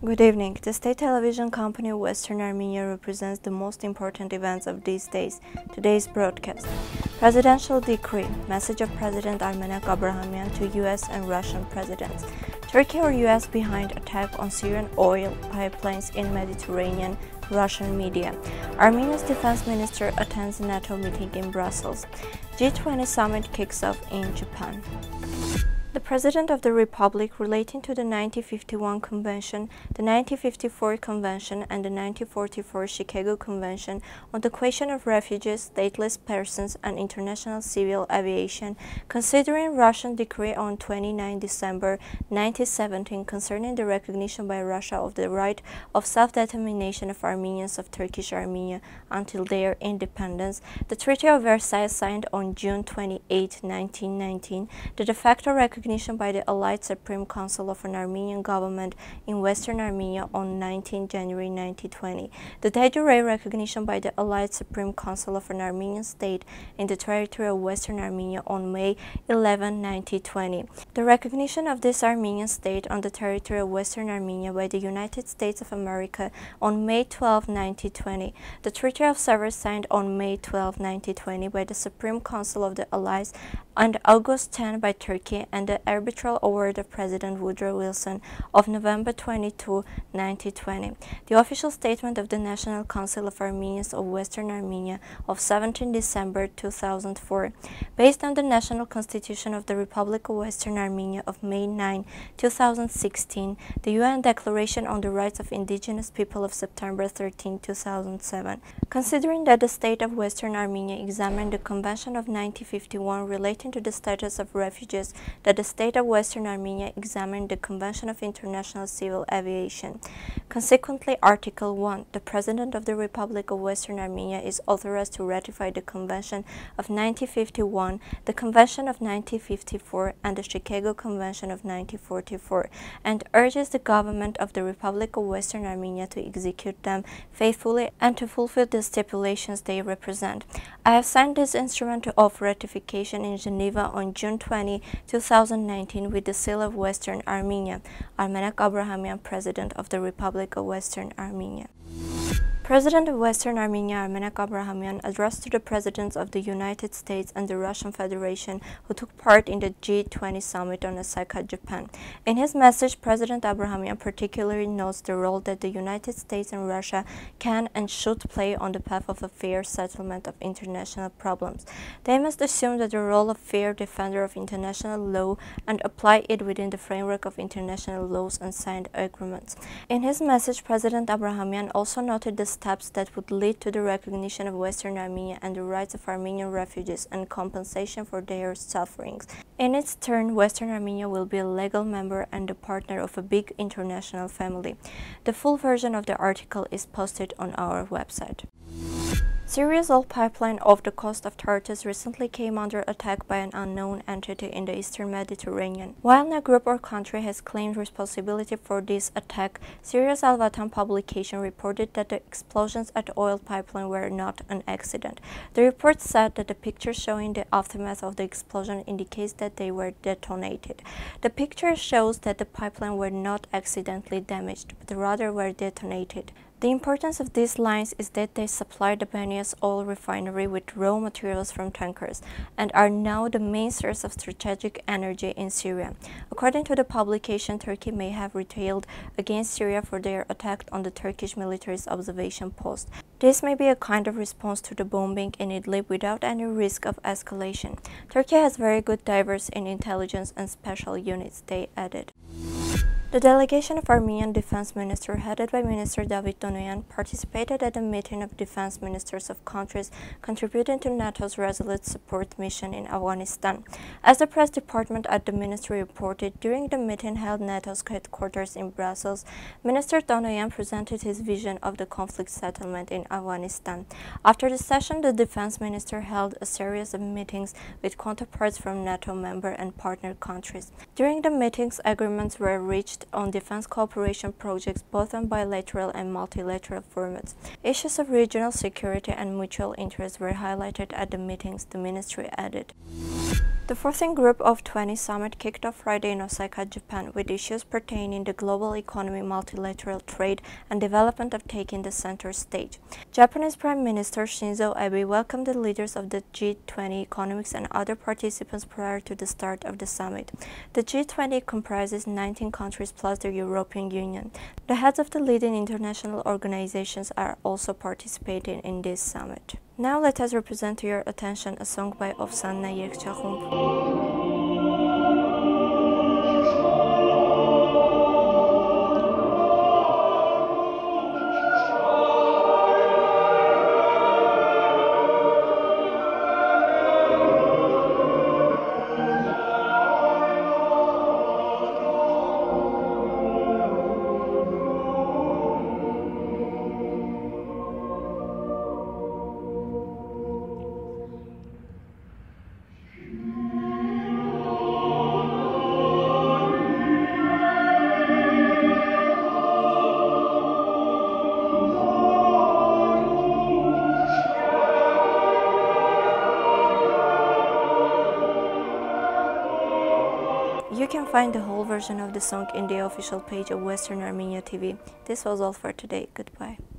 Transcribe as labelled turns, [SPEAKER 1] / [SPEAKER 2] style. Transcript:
[SPEAKER 1] Good evening. The state television company Western Armenia represents the most important events of these days. Today's broadcast. Presidential decree. Message of President Armenak Abrahamyan to U.S. and Russian presidents. Turkey or U.S. behind attack on Syrian oil pipelines in Mediterranean. Russian media. Armenia's defense minister attends NATO meeting in Brussels. G20 summit kicks off in Japan. The President of the Republic relating to the 1951 Convention, the 1954 Convention, and the 1944 Chicago Convention on the question of refugees, stateless persons, and international civil aviation, considering Russian decree on 29 December 1917 concerning the recognition by Russia of the right of self-determination of Armenians of Turkish Armenia until their independence, the Treaty of Versailles signed on June 28, 1919, the de facto recognition by the Allied Supreme Council of an Armenian government in Western Armenia on 19 January 1920, the de jure recognition by the Allied Supreme Council of an Armenian state in the territory of Western Armenia on May 11, 1920, the recognition of this Armenian state on the territory of Western Armenia by the United States of America on May 12, 1920, the Treaty of Sevres signed on May 12, 1920 by the Supreme Council of the Allies and August 10 by Turkey, and the arbitral award of President Woodrow Wilson of November 22, 1920. The official statement of the National Council of Armenians of Western Armenia of 17 December 2004. Based on the National Constitution of the Republic of Western Armenia of May 9, 2016, the UN Declaration on the Rights of Indigenous People of September 13, 2007. Considering that the state of Western Armenia examined the Convention of 1951 relating to the status of refugees, that the state of Western Armenia examined the Convention of International Civil Aviation. Consequently, Article 1, the President of the Republic of Western Armenia is authorized to ratify the Convention of 1951, the Convention of 1954, and the Chicago Convention of 1944, and urges the government of the Republic of Western Armenia to execute them faithfully and to fulfill the stipulations they represent. I have signed this instrument of ratification in Geneva on June 20, 2019 with the seal of Western Armenia. Armenak Abrahamyan, President of the Republic of Western Armenia. President of Western Armenia Armenak Abrahamyan addressed to the presidents of the United States and the Russian Federation who took part in the G20 summit on Osaka, Japan. In his message, President Abrahamyan particularly notes the role that the United States and Russia can and should play on the path of a fair settlement of international problems. They must assume that the role of fair defender of international law and apply it within the framework of international laws and signed agreements. In his message, President Abrahamyan also noted the steps that would lead to the recognition of Western Armenia and the rights of Armenian refugees and compensation for their sufferings. In its turn, Western Armenia will be a legal member and a partner of a big international family. The full version of the article is posted on our website. Syria's oil pipeline off the coast of Tartus recently came under attack by an unknown entity in the eastern Mediterranean. While no group or country has claimed responsibility for this attack, Syria's Al-Watan publication reported that the explosions at the oil pipeline were not an accident. The report said that the picture showing the aftermath of the explosion indicates that they were detonated. The picture shows that the pipeline were not accidentally damaged, but rather were detonated. The importance of these lines is that they supply the Banias oil refinery with raw materials from tankers and are now the main source of strategic energy in Syria. According to the publication, Turkey may have retaliated against Syria for their attack on the Turkish military's observation post. This may be a kind of response to the bombing in Idlib without any risk of escalation. Turkey has very good divers in intelligence and special units, they added. The delegation of Armenian Defense Minister, headed by Minister David Donoyan, participated at a meeting of defense ministers of countries contributing to NATO's resolute support mission in Afghanistan. As the press department at the ministry reported, during the meeting held NATO's headquarters in Brussels, Minister Donoyan presented his vision of the conflict settlement in Afghanistan. After the session, the defense minister held a series of meetings with counterparts from NATO member and partner countries. During the meetings, agreements were reached on defense cooperation projects both on bilateral and multilateral formats. Issues of regional security and mutual interest were highlighted at the meetings, the ministry added. The 14th Group of 20 summit kicked off Friday in Osaka, Japan, with issues pertaining to global economy, multilateral trade, and development of taking the center stage. Japanese Prime Minister Shinzo Abe welcomed the leaders of the G20 economics and other participants prior to the start of the summit. The G20 comprises 19 countries plus the European Union. The heads of the leading international organizations are also participating in this summit. Now let us represent to your attention a song by Ofsanna Yerchahum. You can find the whole version of the song in the official page of Western Armenia TV. This was all for today. Goodbye.